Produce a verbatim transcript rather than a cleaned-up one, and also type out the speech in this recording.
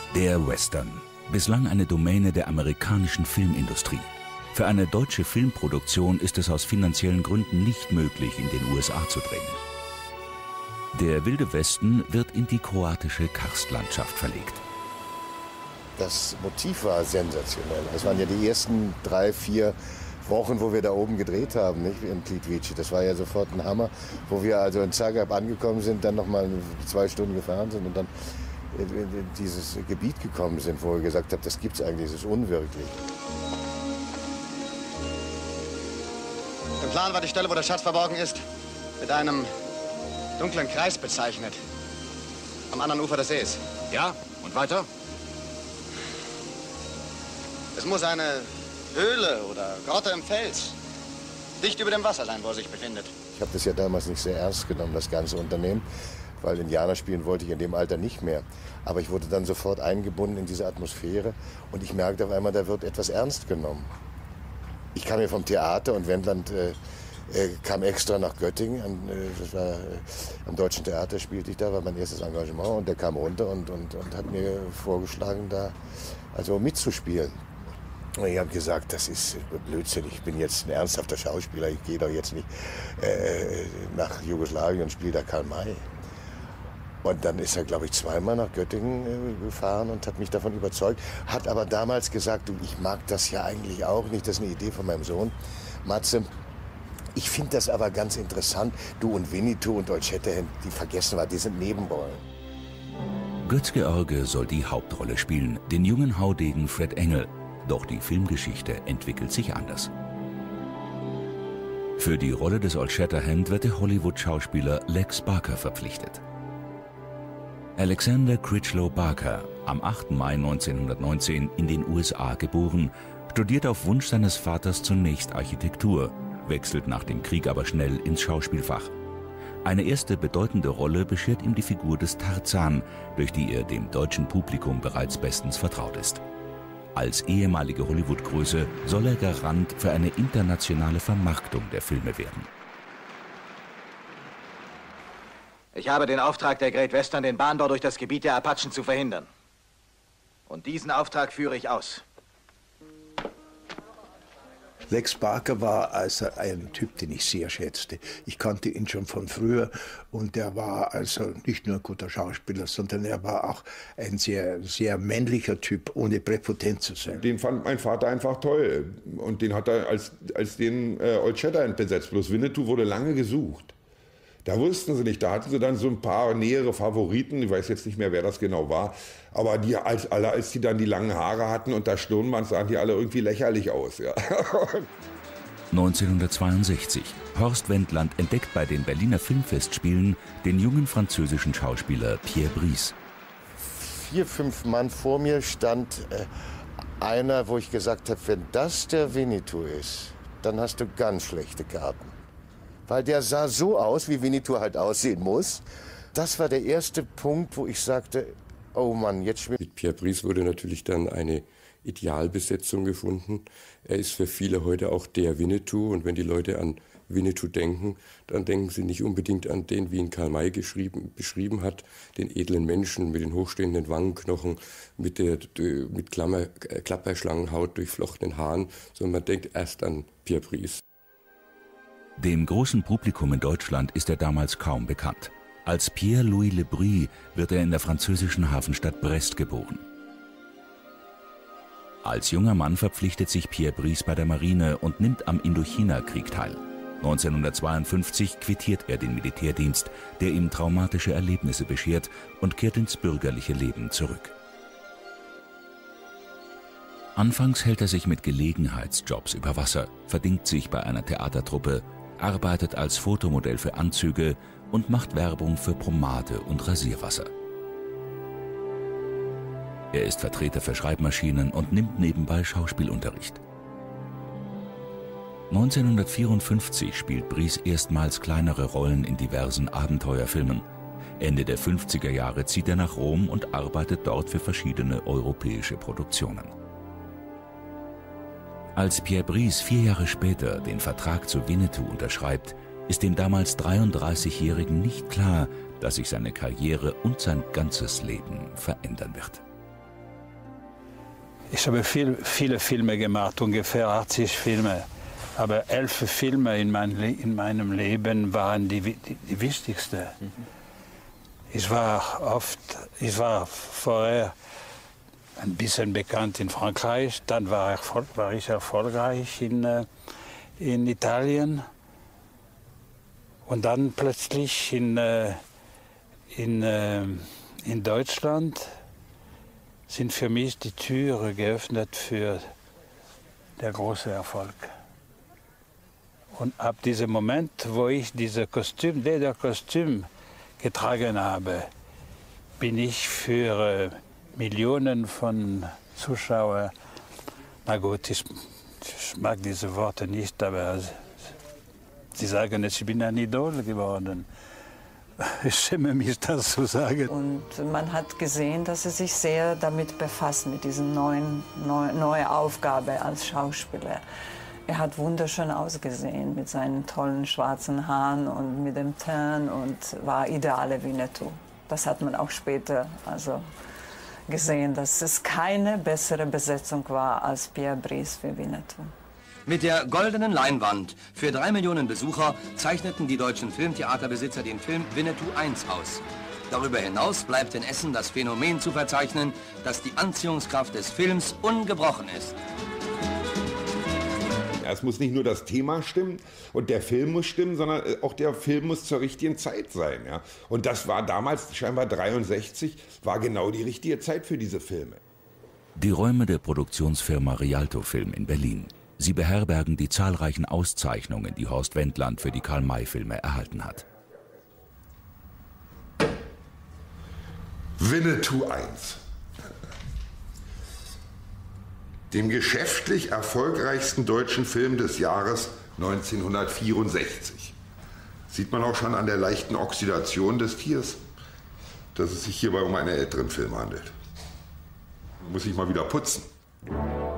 Der Western. Bislang eine Domäne der amerikanischen Filmindustrie. Für eine deutsche Filmproduktion ist es aus finanziellen Gründen nicht möglich, in den U S A zu drehen. Der Wilde Westen wird in die kroatische Karstlandschaft verlegt. Das Motiv war sensationell. Das waren ja die ersten drei, vier Wochen, wo wir da oben gedreht haben, nicht, in Plitvice. Das war ja sofort ein Hammer, wo wir also in Zagreb angekommen sind, dann noch mal zwei Stunden gefahren sind und dann in dieses Gebiet gekommen sind, wo wir gesagt haben, das gibt's eigentlich, das ist unwirklich. Im Plan war die Stelle, wo der Schatz verborgen ist, mit einem dunklen Kreis bezeichnet. Am anderen Ufer des Sees. Ja, und weiter? Es muss eine Höhle oder Grotte im Fels, dicht über dem Wasser sein, wo er sich befindet. Ich habe das ja damals nicht sehr ernst genommen, das ganze Unternehmen, weil Indianer spielen wollte ich in dem Alter nicht mehr. Aber ich wurde dann sofort eingebunden in diese Atmosphäre und ich merkte auf einmal, da wird etwas ernst genommen. Ich kam ja vom Theater und Wendland äh, äh, kam extra nach Göttingen. An, äh, das war, äh, am Deutschen Theater spielte ich da, war mein erstes Engagement. Und der kam runter und, und, und hat mir vorgeschlagen, da also mitzuspielen. Und ich habe gesagt, das ist Blödsinn, ich bin jetzt ein ernsthafter Schauspieler, ich gehe doch jetzt nicht äh, nach Jugoslawien und spiele da Karl May. Und dann ist er, glaube ich, zweimal nach Göttingen äh, gefahren und hat mich davon überzeugt. Hat aber damals gesagt, du, ich mag das ja eigentlich auch nicht, das ist eine Idee von meinem Sohn, Matze. Ich finde das aber ganz interessant, du und Winnetou und Old Shatterhand, die vergessen wir, die sind Nebenrollen. Götz-George soll die Hauptrolle spielen, den jungen Haudegen Fred Engel. Doch die Filmgeschichte entwickelt sich anders. Für die Rolle des Old Shatterhand wird der Hollywood-Schauspieler Lex Barker verpflichtet. Alexander Critchlow Barker, am achten Mai neunzehnhundertneunzehn in den U S A geboren, studiert auf Wunsch seines Vaters zunächst Architektur, wechselt nach dem Krieg aber schnell ins Schauspielfach. Eine erste bedeutende Rolle beschert ihm die Figur des Tarzan, durch die er dem deutschen Publikum bereits bestens vertraut ist. Als ehemalige Hollywood-Größe soll er Garant für eine internationale Vermarktung der Filme werden. Ich habe den Auftrag der Great Western, den Bahnbau durch das Gebiet der Apachen zu verhindern. Und diesen Auftrag führe ich aus. Lex Barker war also ein Typ, den ich sehr schätzte. Ich kannte ihn schon von früher und er war also nicht nur ein guter Schauspieler, sondern er war auch ein sehr, sehr männlicher Typ, ohne präpotent zu sein. Den fand mein Vater einfach toll und den hat er als, als den äh, Old Shatterhand besetzt. Bloß Winnetou wurde lange gesucht. Da wussten sie nicht, da hatten sie dann so ein paar nähere Favoriten, ich weiß jetzt nicht mehr, wer das genau war, aber die als alle, als die dann die langen Haare hatten und das Stirnband, sahen die alle irgendwie lächerlich aus. Ja. neunzehnhundertzweiundsechzig. Horst Wendland entdeckt bei den Berliner Filmfestspielen den jungen französischen Schauspieler Pierre Brice. Vier, fünf Mann vor mir stand äh, einer, wo ich gesagt habe, wenn das der Winnetou ist, dann hast du ganz schlechte Karten. Weil der sah so aus, wie Winnetou halt aussehen muss. Das war der erste Punkt, wo ich sagte, oh Mann, jetzt schwimmt. Mit Pierre Brice wurde natürlich dann eine Idealbesetzung gefunden. Er ist für viele heute auch der Winnetou. Und wenn die Leute an Winnetou denken, dann denken sie nicht unbedingt an den, wie ihn Karl May geschrieben, beschrieben hat, den edlen Menschen mit den hochstehenden Wangenknochen, mit der mit Klammer, Klapperschlangenhaut durchflochtenen Haaren, sondern man denkt erst an Pierre Brice. Dem großen Publikum in Deutschland ist er damals kaum bekannt. Als Pierre-Louis Le Bris wird er in der französischen Hafenstadt Brest geboren. Als junger Mann verpflichtet sich Pierre Brice bei der Marine und nimmt am Indochina-Krieg teil. neunzehnhundertzweiundfünfzig quittiert er den Militärdienst, der ihm traumatische Erlebnisse beschert, und kehrt ins bürgerliche Leben zurück. Anfangs hält er sich mit Gelegenheitsjobs über Wasser, verdingt sich bei einer Theatertruppe, arbeitet als Fotomodell für Anzüge und macht Werbung für Pomade und Rasierwasser. Er ist Vertreter für Schreibmaschinen und nimmt nebenbei Schauspielunterricht. neunzehnhundertvierundfünfzig spielt Brice erstmals kleinere Rollen in diversen Abenteuerfilmen. Ende der fünfziger Jahre zieht er nach Rom und arbeitet dort für verschiedene europäische Produktionen. Als Pierre Brice vier Jahre später den Vertrag zu Winnetou unterschreibt, ist dem damals dreiunddreißigjährigen nicht klar, dass sich seine Karriere und sein ganzes Leben verändern wird. Ich habe viel, viele Filme gemacht, ungefähr achtzig Filme. Aber elf Filme in, mein, in meinem Leben waren die, die, die wichtigsten. Mhm. Ich war oft, ich war vorher ein bisschen bekannt in Frankreich, dann war, erfolg, war ich erfolgreich in, in Italien. Und dann plötzlich in, in, in Deutschland sind für mich die Türen geöffnet für den großen Erfolg. Und ab diesem Moment, wo ich dieses Kostüm, Lederkostüm getragen habe, bin ich für äh, Millionen von Zuschauern, na gut, ich, ich mag diese Worte nicht, aber sie sagen, ich bin ein Idol geworden. Ich schäme mich, das zu sagen. Und man hat gesehen, dass er sich sehr damit befasst, mit dieser neuen, neu, neuen Aufgabe als Schauspieler. Er hat wunderschön ausgesehen mit seinen tollen schwarzen Haaren und mit dem Teint und war ideale Winnetou. Das hat man auch später also gesehen, dass es keine bessere Besetzung war als Pierre Brice für Winnetou. Mit der goldenen Leinwand für drei Millionen Besucher zeichneten die deutschen Filmtheaterbesitzer den Film Winnetou eins aus. Darüber hinaus bleibt in Essen das Phänomen zu verzeichnen, dass die Anziehungskraft des Films ungebrochen ist. Es muss nicht nur das Thema stimmen und der Film muss stimmen, sondern auch der Film muss zur richtigen Zeit sein. Ja? Und das war damals, scheinbar dreiundsechzig, war genau die richtige Zeit für diese Filme. Die Räume der Produktionsfirma Rialto Film in Berlin. Sie beherbergen die zahlreichen Auszeichnungen, die Horst Wendland für die Karl-May-Filme erhalten hat. Winnetou eins. Dem geschäftlich erfolgreichsten deutschen Film des Jahres neunzehnhundertvierundsechzig. Sieht man auch schon an der leichten Oxidation des Tiers, dass es sich hierbei um einen älteren Film handelt. Muss ich mal wieder putzen.